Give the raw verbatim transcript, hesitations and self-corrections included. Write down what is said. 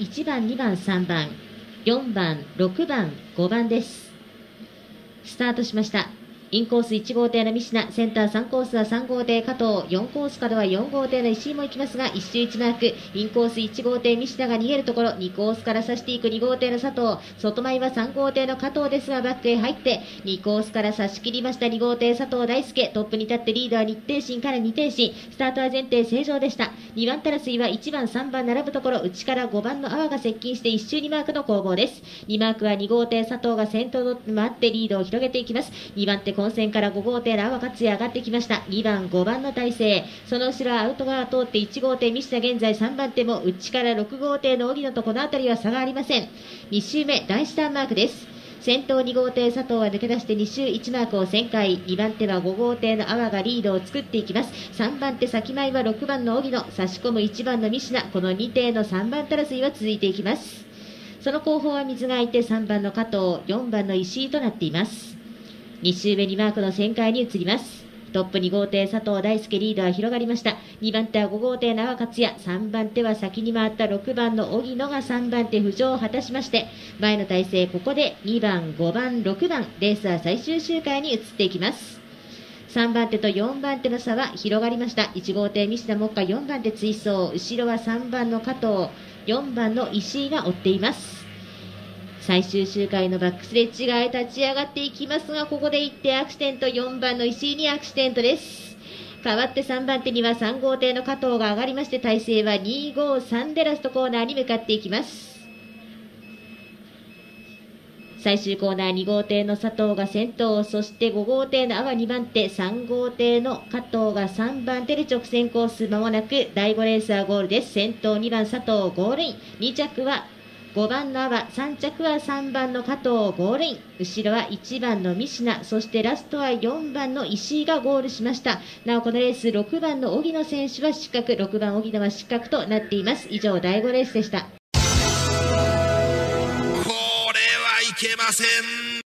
いちばん、にばん、さんばん、よんばん、ろくばん、ごばんです。スタートしました。インコースいち号艇の三品、センターさんコースはさん号艇加藤、よんコースからはよん号艇の石井も行きますが、一周いちマーク、インコースいち号艇三品が逃げるところ、にコースから差していくに号艇の佐藤、外前はさん号艇の加藤ですが、バックへ入って、にコースから差し切りましたに号艇佐藤大輔、トップに立ってリードは日程新から二程新、スタートは前提正常でした。にばんタラスイはいちばん、さんばん並ぶところ、内からごばんの阿波が接近して一周にマークの攻防です。にマークはに号艇佐藤が先頭で回ってリードを広げていきます。にばん手混戦からご号艇の阿波勝也上がってきました。にばん、ごばんの体勢、その後ろはアウト側通っていち号艇三品、現在さんばん手も内からろく号艇の荻野とこの辺りは差がありません。に周目第一ターンマークです。先頭に号艇佐藤は抜け出してに周いちマークを旋回、にばん手はご号艇の阿波がリードを作っていきます。さんばん手先前はろくばんの荻野、差し込むいちばんの三品、このに艇のさんばんタラスイは続いていきます。その後方は水が空いてさんばんの加藤、よんばんの石井となっています。に周目にマークの旋回に移ります。トップに号艇佐藤大輔、リードは広がりました。にばん手はご号艇の阿波勝也、さんばん手は先に回ったろくばんの荻野がさんばん手浮上を果たしまして、前の体勢、ここでにばん、ごばん、ろくばん、レースは最終周回に移っていきます。さんばん手とよんばん手の差は広がりました。いち号艇西田目下、よんばん手追走、後ろはさんばんの加藤、よんばんの石井が追っています。最終周回のバックスレッジが立ち上がっていきますが、ここでいってアクシデント、よんばんの石井にアクシデントです。代わってさんばん手にはさん号艇の加藤が上がりまして、体勢はにごさんでラストコーナーに向かっていきます。最終コーナーに号艇の佐藤が先頭、そしてご号艇の阿波にばん手、さん号艇の加藤がさんばん手で直線コース、まもなくだいごレースはゴールです。先頭にばん佐藤ゴールイン、に着はごばんの阿波、さん着はさんばんの加藤ゴールイン、後ろはいちばんの三品、そしてラストはよんばんの石井がゴールしました。なおこのレースろくばんの荻野選手は失格、ろくばん荻野は失格となっています。以上だいごレースでした。 これはいけません。